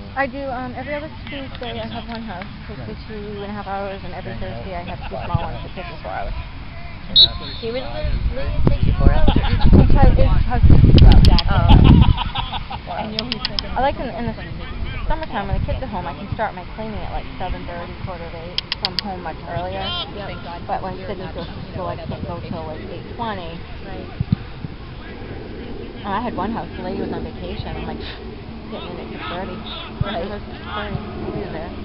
I do, every other Tuesday I have one house, takes me 2.5 hours, and every Thursday I have 2 small ones that take me 4 hours. He really takes you 4 hours? It's how I like in the summertime when the kids are home, I can start my cleaning at like 7:30, 7:45, so I'm home much earlier. Yep. But when Sydney goes to school, I can't go till like 8:20. Right. And I had one house, the lady was on vacation, I'm like, getting in at 6:30. Right. It was 6:30, we were there.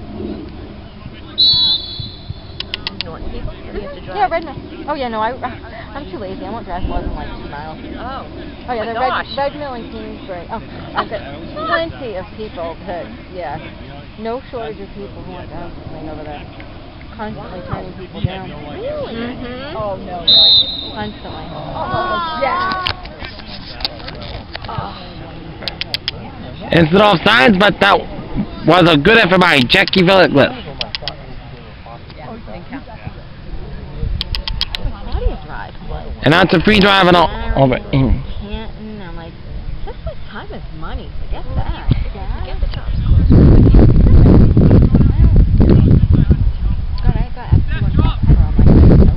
Norton people? Or do you have to drive? Yeah, Redmond. Oh yeah, no, I'm too lazy. I won't drive more than like 2 miles. Oh. Oh yeah, my the gosh. Red Mill and Kingsbury. Oh, I've got plenty of people that, yeah, no shortage of people who want to house clean over there. Constantly turning people down. Really? Mm-hmm. Oh no, really? Constantly. Oh, yeah. Instead of signs, but that was a good effort by Jackie Phillips. And that's a free drive and all over. Canton. I'm like, just my time is money. Forget that. Yeah. Get the jobs close. God, I got everyone from I'm like, no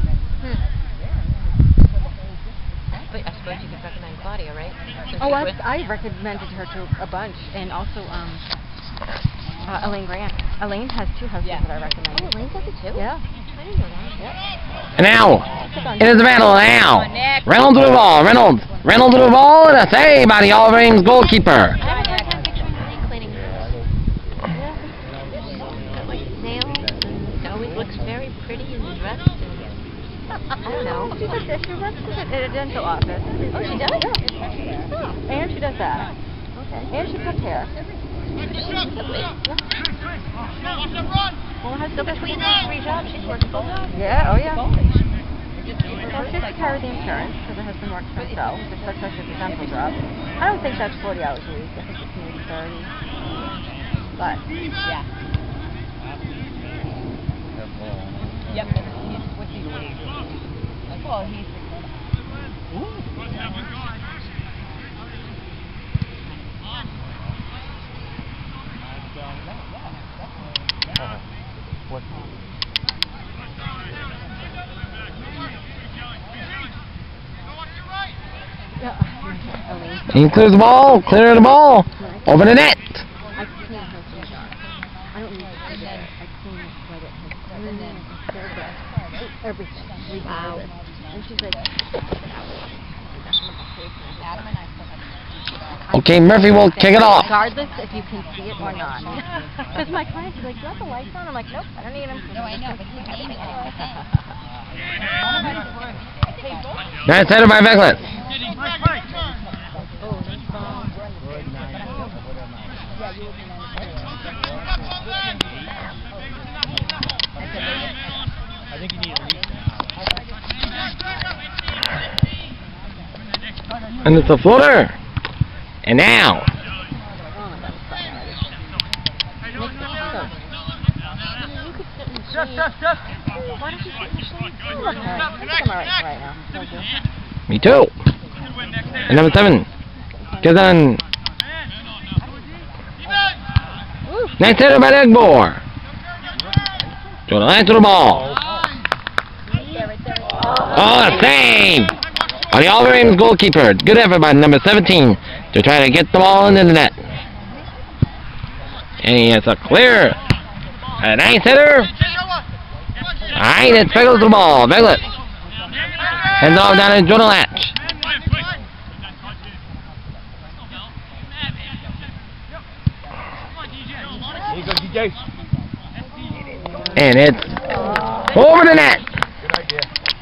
I suppose you could recommend Claudia, right? Oh, I recommended her to a bunch, and also Elaine Grant. Elaine has 2 houses that I recommend. Oh, Elaine does it too? Yeah. I didn't know that. Yep. And now, it is a battle now. Reynolds with the ball. Reynolds with the ball, and a save by the All Ames goalkeeper. I have a hard time picturing Elaine cleaning girls. Got like nails, and it always looks very pretty and dressed. I don't know. She works at a dental office. Oh, she does? Yeah. Oh. And she does that. Okay. And she cuts hair. Well, So between those 3 jobs, she's working full time? Yeah, oh yeah. Well, she has to carry the insurance because her husband works for himself, which that's why she has a dental job. I don't think that's 40 hours a week. I think it's maybe 30. But, yeah. Yep, he's with the league. Well, he's... He clears the ball, clear the ball, over the net. I clean her from the I don't need to clean it. I clean it, sweat it, everything. Wow. And she's like, Okay, Murphy will kick it off. regardless if you can see it or not. Because my clients are like, do you have the lights on? I'm like, nope, I don't need them. No, I know, but he's aiming at it. Nice header by Vicklet. I think you need to reach And it's a floater. And now. Step. Why don't you sit in the shade? I'm alright right now. Thank you. Me too. And number 7. Kazan. Nice header by Egbor. To the line to the ball. Oh, a save! By the All Ames goalkeeper. Good effort by number 17 to try to get the ball into the net. And he has a clear. A nice header. Alright, it trickles the ball. Vicklet heads off down to Jordan Latch. And it's over the net. Good idea.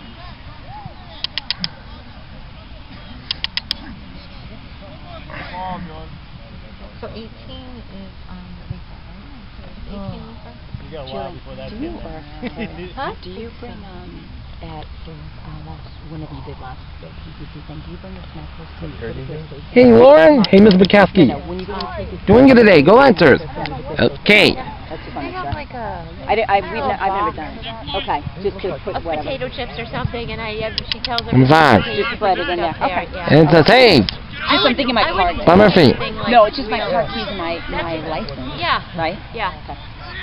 So 18 is Lisa, right? 18 Lisa? You got a while before that. Huh? Do you bring, at whenever you did last PCC thing, do you bring a snack for the Hey Lauren, hey Ms. Bukowski. when you go to take it? Doing good today, go Lancers. Okay. That's just They have like a... I've never done it. Okay, just to put Of whatever. potato chips or something, and she tells her... Number 5. Just spread it in there. Okay. Yeah. And it's a save Just I'm thinking my car keys. By Murphy. No, it's just my car keys and my license. Yeah. Right? Yeah. Okay.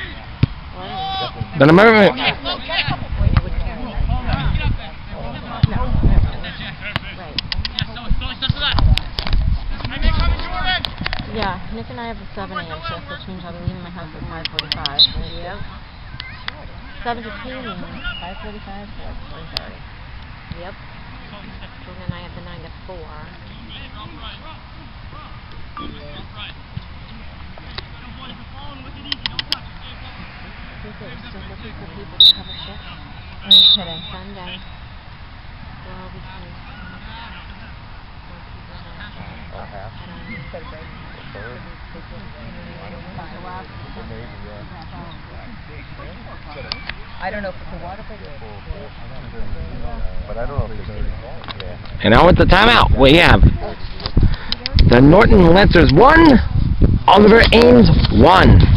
Then Murphy. Yeah, Nick and I have a 7 a.m. shift, which means I'll be leaving my house at 5:45. Yep. 7 to 2 means 5:45 to 3:30. Yep. And then I have the 9 to 4. We're still looking for people to cover shifts. Are you kidding? Sunday. Well, because I don't know if it's a water break. But I don't know if it's And now with the timeout, we have the Norton Lancers 1, Oliver Ames 1.